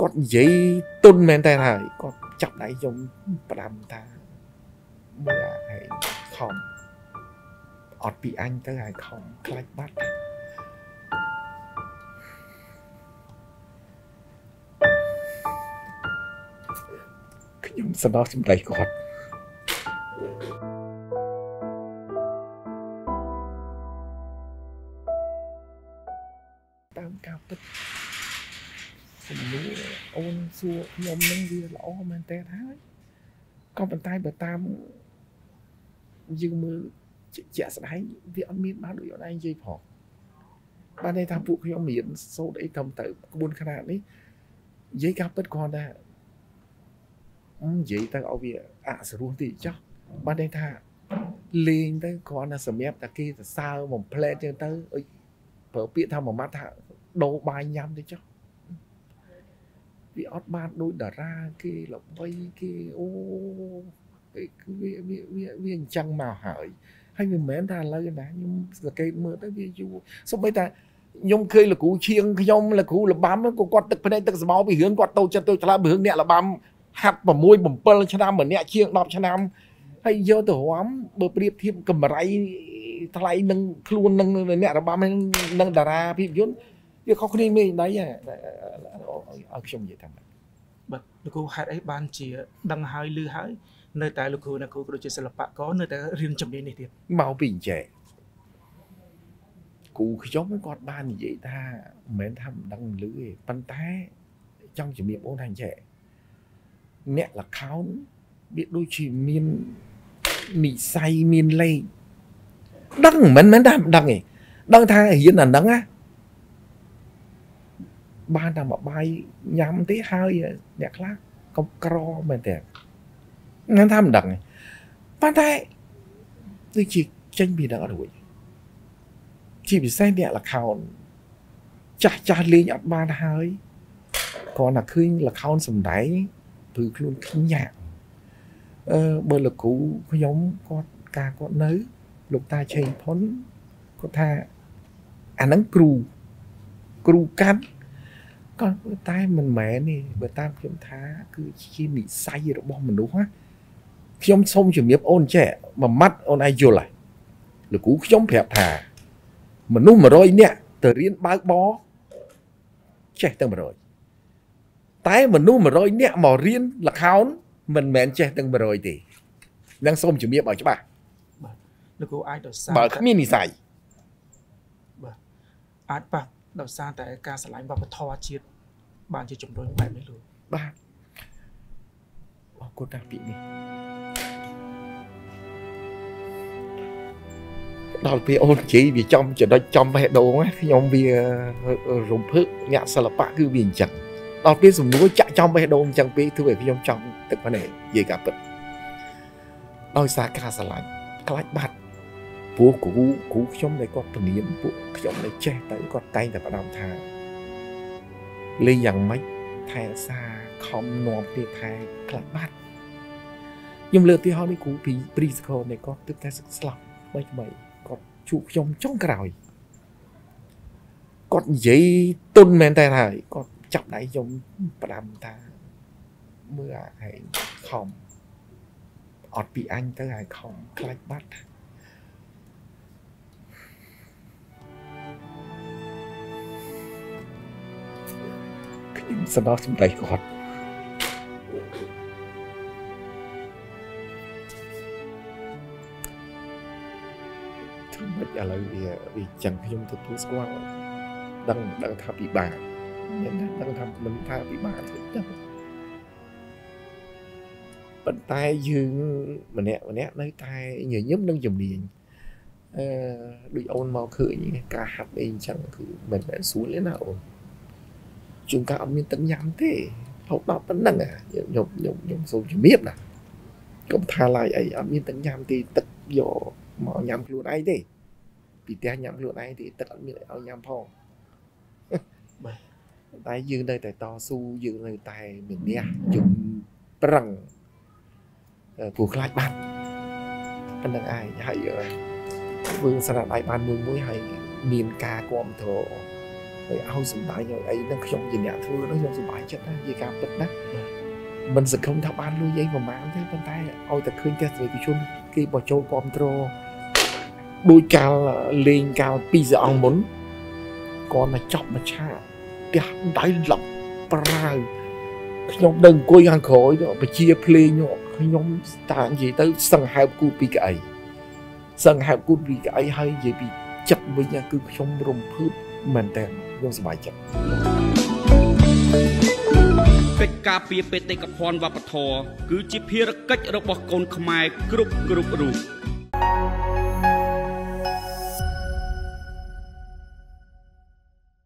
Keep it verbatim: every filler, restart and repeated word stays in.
គាត់និយាយទុនមែនតើហើយគាត់ចាប់ដៃខ្ញុំផ្ដាំថាមើលហើយខំអត់ពីអញទៅហើយខំខ្លាចបាត់ខ្ញុំសន្តោសសម្ដីគាត់តាមការពិតសំណួរអូនសួរខ្ញុំនឹងវាល្អមែនតើហើយក៏ប៉ុន្តែបើតាមយើងមើលជាក់ស្ដែងវាអត់មានបានដូចអូនឯងនិយាយផងបានន័យថាពួកខ្ញុំមានសូត្រអីធំទៅក្បួនខ្នាតនេះនិយាយការពិតគ្រាន់តែនិយាយទៅឲ្យវាអសរោះទីចោះបានន័យថាលេងទៅគ្រាន់តែសម្រាប់តែគេសរសើរបំផ្លែតចឹងទៅអុយប្រើពាក្យថាមួយម៉ាត់ថាដូរបាយញ៉ាំទៅចោះវាអត់បានដូចតារាគេល្បីគេអូវាវាវាវាអញ្ចឹងមកហើយហើយមិនមែនថាឥឡូវណាខ្ញុំសង្កេតមើលទៅវាយូរសូម្បីតែខ្ញុំឃើញលោកគ្រូឈៀងខ្ញុំលោកគ្រូលបាំក៏គាត់ទឹកភ្នែកទឹកស្មៅពីរឿងគាត់តូចចិត្តតូចថ្លើមពីរឿងអ្នកលបាំហាត់6 7ឆ្នាំម្នាក់ជាង10ឆ្នាំហើយយកទៅរំបើប្រៀបធៀបកម្រៃថ្លៃនឹងខ្លួននឹងអ្នករបាំនឹងតារាភាពយន្តវាខុសគ្នាមានដៃឲ្យខ្ញុំនិយាយតាមបាទលោកគ្រូហេតុអីបានជាដឹងហើយឮហើយនៅតែលោកគ្រូអ្នកគ្រូក៏ដូចជាសិល្បករនៅតែរៀនជំនាញនេះទៀតមកពីអញ្ចេះគ្រូខ្ញុំគាត់បាននិយាយថាមិនមែនថាមិនដឹងឮទេប៉ុន្តែចង់ជំរាបអូនថាអញ្ចេះអ្នកល្ខោនវាដូចជាមាននិស័យមានលេខដឹងមិនមែនថាមិនដឹងទេដឹងថារៀនអាហ្នឹងណាបានតែមកបាយញ៉ាំទេហើយអ្នកខ្លះកំក្រមែនទេงั้นថាមិនដឹងទេប៉ុន្តែដូចជាចេញពីដឹងអត់រួចជាពិសេសអ្នកល្ខោនចាស់ចាស់លេងអត់បានហើយគ្រាន់តែឃើញល្ខោនសំដែងព្រឺខ្លួនញាក់អឺបើលោកគ្រូខ្ញុំគាត់ការគាត់នៅលោកតាឆេងផុនគាត់ថាអាហ្នឹងគ្រូគ្រូកាត់គាត់តែមិនមែនទេបើតាមខ្ញុំថាគឺជានិស័យរបស់មនុស្សណាខ្ញុំសូមជំរាបអូនចេះមួយម៉ាត់អូនឯងយល់ហើយលោកគ្រូខ្ញុំប្រាប់ថាមនុស្ស100នាក់ទៅរៀនបើកបរចេះទាំង100តែមនុស្ស100នាក់មករៀនល្ខោនមិនមែនចេះទាំង100ទេនឹងសូមជំរាបឲ្យច្បាស់បាទលោកគ្រូអាចដោយសារបើគ្មាននិស័យបាទអាចប៉ះដោយសារតែការឆ្លាញ់វប្បធម៌ជាតិបានជាជំរុញបែបនេះលោកបាទអរគុណណាស់ពីនេះដល់ពេលអូននិយាយវាចំចំណុចចំបេះដូងខ្ញុំវារំភើបអ្នកសិល្បៈគឺវាអញ្ចឹងដល់ពេលសំណួរចាក់ចំបេះដូងអញ្ចឹងពេកធ្វើឲ្យខ្ញុំចង់ទឹកភ្នែកនិយាយការពិតដោយសារការឆ្លាញ់ខ្លាចបាត់ព្រោះគ្រូគ្រូខ្ញុំដែលគាត់ពនាមពួកខ្ញុំដែលចេះទៅគាត់តែងតែផ្ដាំថាលេងយ៉ាងម៉េចថែសាខំនាំគ្នាថែខ្លាចបាត់ខ្ញុំលើកទីហោនេះគ្រូពីព្រីសកលនៃគាត់ទឹកតែស្លាប់បីបីគាត់ជួបខ្ញុំចុងក្រោយគាត់និយាយទុនមែនតើហើយគាត់ចាប់ដៃខ្ញុំផ្ដាំថាមើលហើយខំអត់ពីអញទៅហើយខំខ្លាចបាត់ខ្ញុំសន្តោសសម្ដីគាត់ធ្វើម៉េចឥឡូវវាវាចឹងខ្ញុំទទួលស្គាល់ដឹងដឹងថាពិបាកមានថាដឹងថាមិនថាពិបាកទេប៉ុន្តែយើងម្នាក់ម្នាក់នៅតែញញឹមនឹងជំនាញអឺដូចអូនមកឃើញការហាត់អីអញ្ចឹងគឺមិនមែនស្រួលទេណាអូនជួនកាលអត់មានទឹកញ៉ាំទេហូបដល់ប៉ុណ្្នឹងខ្ញុំខ្ញុំខ្ញុំសូមជំរាបណាកុំថាឡើយអីអត់មានទឹកញ៉ាំទេទឹកយកមកញ៉ាំខ្លួនឯងទេពីផ្ទះញ៉ាំខ្លួនឯងទេទឹកអត់មានឲ្យញ៉ាំផងបាទតែយើងនៅតែតស៊ូយើងនៅតែមានះជំប្រឹងព្រោះខ្លាចបាត់ប៉ុណ្្នឹងឯងហើយធ្វើស្នាដៃបានមួយមួយហើយមានការគាំទ្រហើយឲ្យសម្ដែងឲ្យអីនឹងខ្ញុំជាអ្នកធ្វើនោះខ្ញុំសប្បាយចិត្តណានិយាយការពិតណាមិនសង្ឃឹមថាបានលុយអីប្រហែលទេប៉ុន្តែឲ្យតែឃើញទស្សនិកជនគេបោះចូលគ្រប់គ្រងដោយកាលលេងកាលពីរសងមុនគាត់តែចប់មួយឆាកផ្ទះដៃឡប់ប្រាវខ្ញុំដឹងអង្គុយខាងក្រោយបជាភ្លេងខ្ញុំតានិយាយទៅសង្ហែបគូពីកៅអីសង្ហែបគូពីកៅអីហើយនិយាយពីចិត្តវិញគឺខ្ញុំរំភើបមែនតើខ្ញុំសប្បាយចិត្តកិច្ចការពារបេតិកភណ្ឌវប្បធម៌គឺជាភារកិច្ចរបស់កូនខ្មែរគ្រប់គ្រប់រូប